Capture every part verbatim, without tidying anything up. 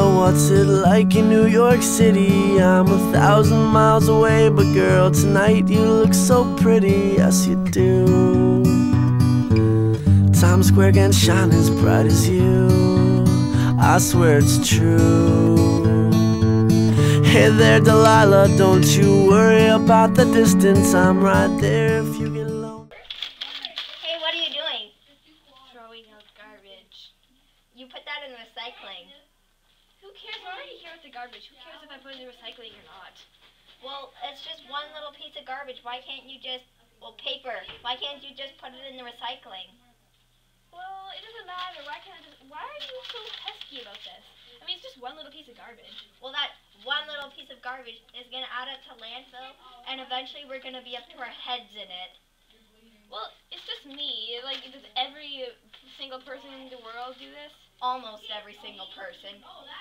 girl, what's it like in New York City? I'm a thousand miles away, but girl, tonight you look so pretty, yes you do. Times Square can shine as bright as you, I swear it's true. Hey there, Delilah, don't you worry about the distance, I'm right there if you get lonely. Hey, what are you doing? Throwing out garbage. You put that in the recycling. Who cares? We're already here with the garbage. Who cares if I put it in the recycling or not? Well, it's just one little piece of garbage. Why can't you just, well, paper. Why can't you just put it in the recycling? Well, it doesn't matter. Why can't I just, why are you so pesky about this? I mean, it's just one little piece of garbage. Well, that one little piece of garbage is going to add up to landfill, and eventually we're going to be up to our heads in it. Well, it's just me. Like, does every single person in the world do this? Almost every single person.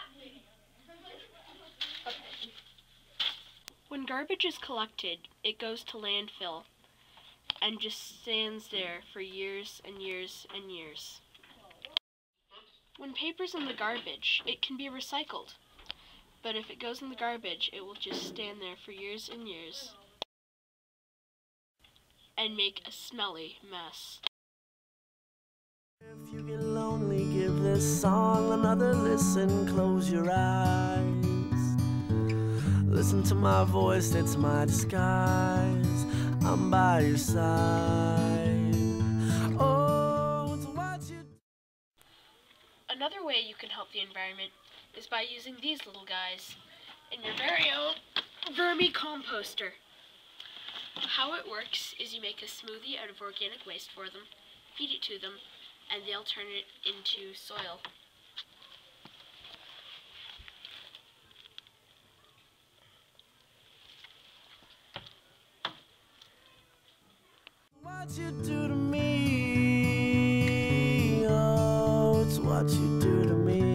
Okay. When garbage is collected, it goes to landfill and just stands there for years and years and years. When paper's in the garbage, it can be recycled. But if it goes in the garbage, it will just stand there for years and years and make a smelly mess. If you get lonely, give this song another listen, close your eyes. Listen to my voice, it's my disguise, I'm by your side. Oh, to watch you. Another way you can help the environment is by using these little guys in your very own vermicomposter. How it works is you make a smoothie out of organic waste for them, feed it to them, and they'll turn it into soil. What you do to me, oh, it's what you do to me.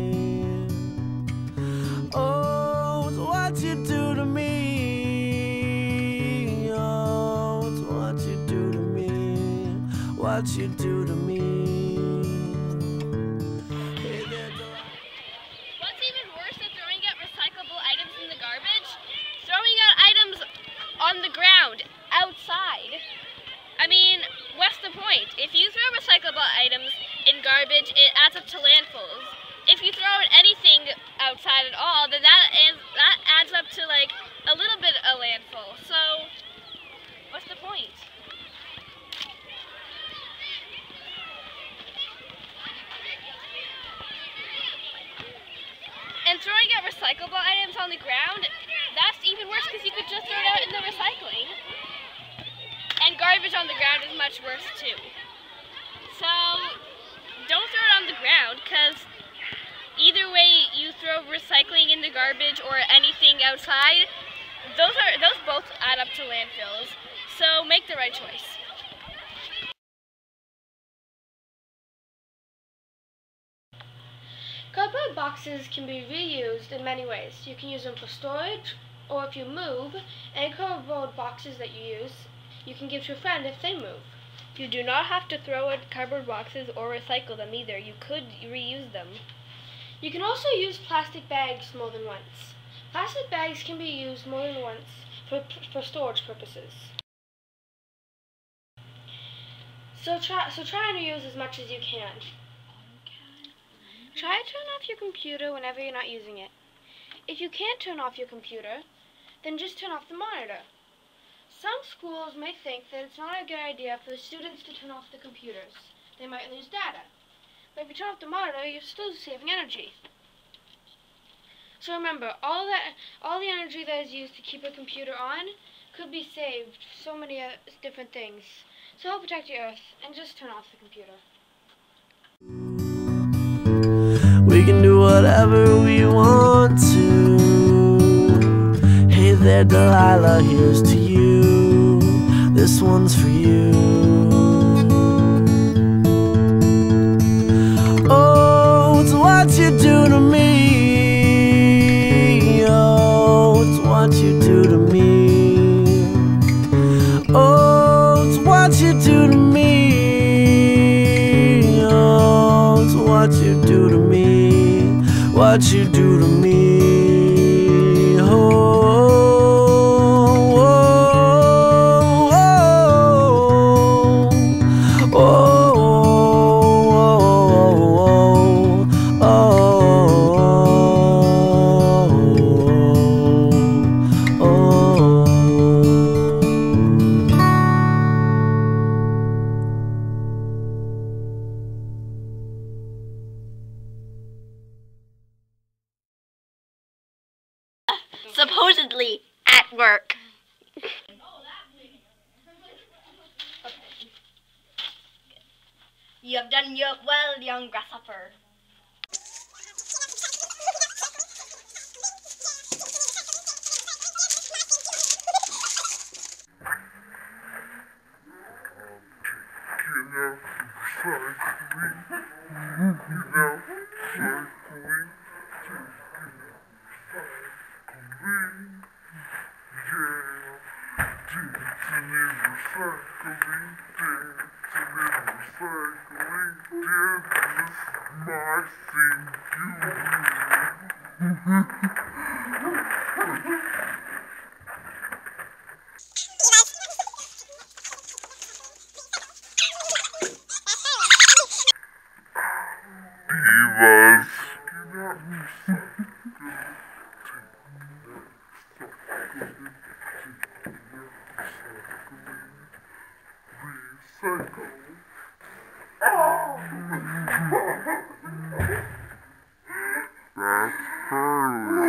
Oh, it's what you do to me. Oh, it's what you do to me. What you do to me. Hey there, What's even worse than throwing out recyclable items in the garbage? Throwing out items on the ground, outside. I mean, what's the point? If you throw recyclable items in garbage, it adds up to landfills. If you throw out anything outside at all, then that adds, that adds up to like a little bit of landfill. So, what's the point? And throwing out recyclable items on the ground, that's even worse because you could just throw it out in the recycling. And garbage on the ground is much worse too. So, don't throw it on the ground, because either way you throw recycling in the garbage or anything outside, those are those both add up to landfills. So make the right choice. Cardboard boxes can be reused in many ways. You can use them for storage, or if you move, any cardboard boxes that you use, you can give to a friend if they move. You do not have to throw out cardboard boxes or recycle them either. You could reuse them. You can also use plastic bags more than once. Plastic bags can be used more than once for, for storage purposes. So try, so try and reuse as much as you can. Try to turn off your computer whenever you're not using it. If you can't turn off your computer, then just turn off the monitor. Some schools may think that it's not a good idea for the students to turn off the computers. They might lose data. But if you turn off the monitor, you're still saving energy. So remember, all that, all the energy that is used to keep a computer on could be saved for so many uh, different things. So help protect the earth and just turn off the computer. We can do whatever we want to. Hey there, Delilah, here's to you. This one's for you. Oh, it's what you do to me. Oh, it's what you do to me. Oh, it's what you do to me. Oh, it's what you do to me. What what you do to me. Oh, oh, oh, oh, oh, oh, oh, oh. Supposedly at work. You have done your well, young grasshopper. That's her.